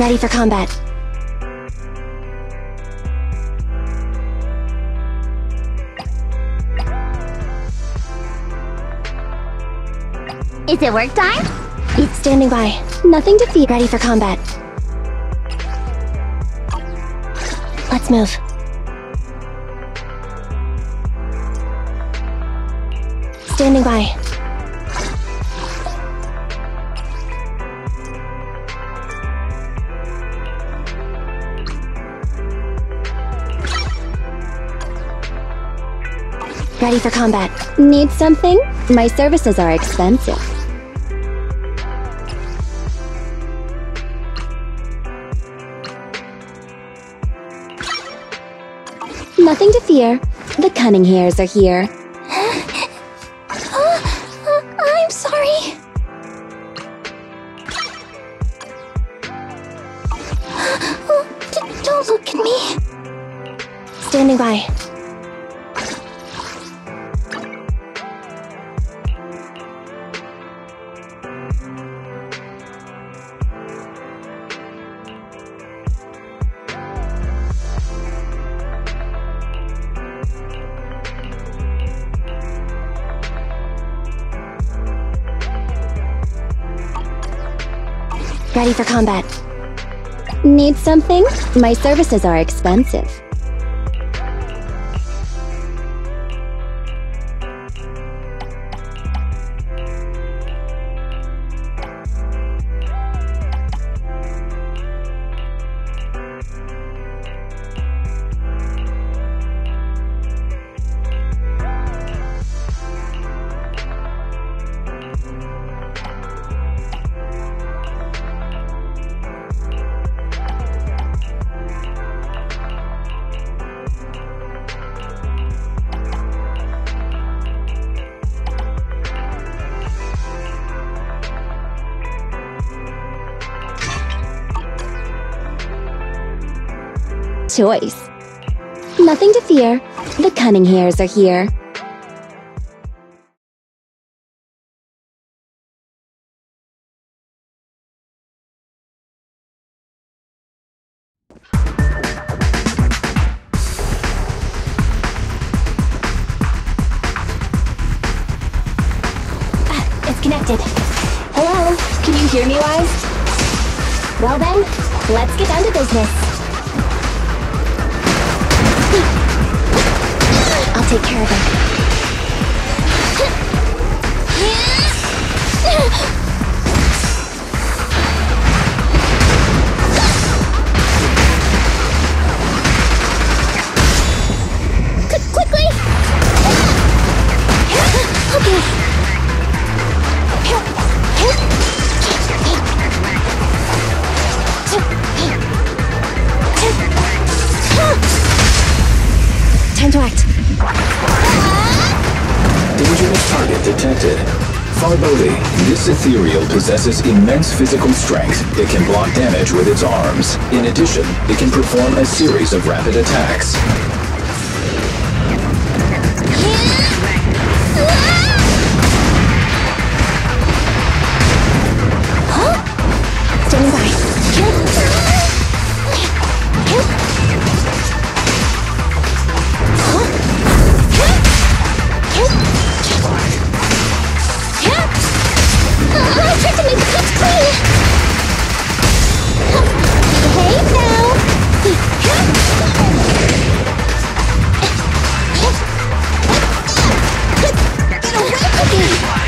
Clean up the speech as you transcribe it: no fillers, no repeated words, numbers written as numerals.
Ready for combat. Is it work time? It's standing by. Nothing to fear. Ready for combat. Let's move. Standing by. Ready for combat. Need something? My services are expensive. Nothing to fear. The cunning hairs are here. I'm sorry. Don't look at me. Standing by. Ready for combat. Need something? My services are expensive. Choice. Nothing to fear. The cunning hairs are here. It's connected. Hello? Can you hear me, Wise? Well then, let's get down to business. I'll take care of it. Quickly! Okay. Time to act. Dangerous target detected. Farboli, this ethereal possesses immense physical strength. It can block damage with its arms. In addition, it can perform a series of rapid attacks. Standing by. I tried to make the cuts clean! Behave now! Get away from me!